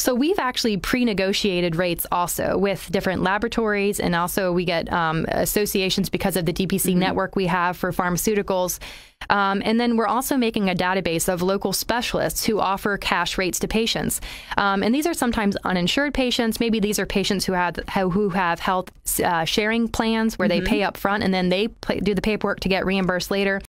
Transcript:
So we've actually pre-negotiated rates also with different laboratories, and also we get associations because of the DPC network we have for pharmaceuticals. And then we're also making a database of local specialists who offer cash rates to patients. And these are sometimes uninsured patients. Maybe these are patients who have health sharing plans where they pay up front and then they do the paperwork to get reimbursed later.